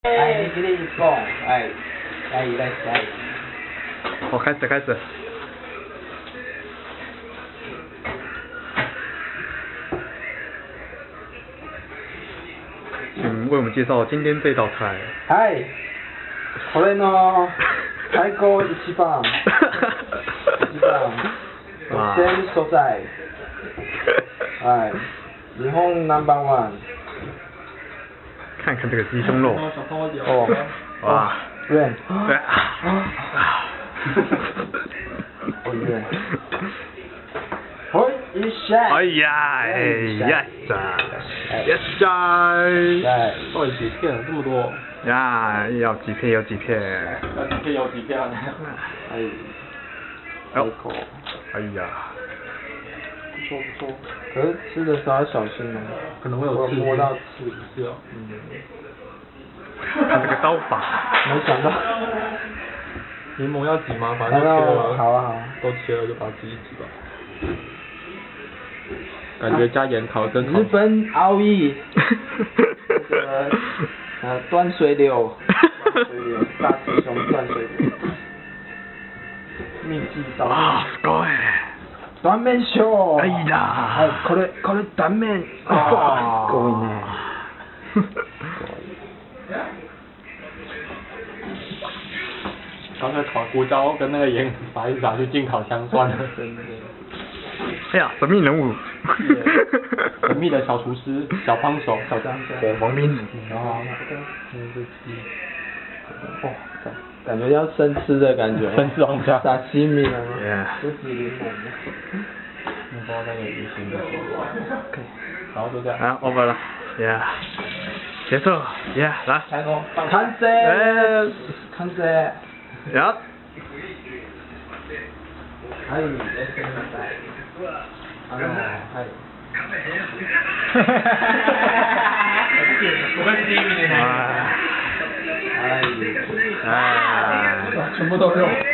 来，你给你讲，来，来。 好，开始。请为我们介绍今天这道菜。 はい、これの最高一番鮮素材。はい、日本No.1。 看看这个鸡胸肉。 哦， 哇， 对。 对。 哦耶。好，一下。 哎呀，yes， 到底几片？这么多？ 呀，要几片有几片。 有几片？ 哎， 哎口。 哎呀。 不错。可是吃的时候要小心哦， 可能会有刺， 摸到刺。 是哦。 看这个刀法。 没想到。 柠檬要挤吗？反正都切了。 好啊。 都切了就把它挤一挤吧。感觉加盐烤跟日本奥义。断水流。大师兄断水流。秘技导面。 すごい。 断面秀。 哎呀。 はい、これ断面。すごいね。 刚才烤胡椒跟那个盐撒一撒去进烤箱算了。 真的。 哎呀，神秘人物。 神秘的小厨师，小帮手， 小张家。 对，王明。 哦，哇，感觉要生吃的感觉。 生吃王家。 沙西米了。 不止柠檬。 面包那个鱼腥的。 OK。 然后就这样。 啊 ，over 了。Yeah。结束。Yeah， 来。 开工。完成。完成。 呀。 はい、いらっしゃいませ。はい。 我跟第一名的。 はい。 哎。 全部都用。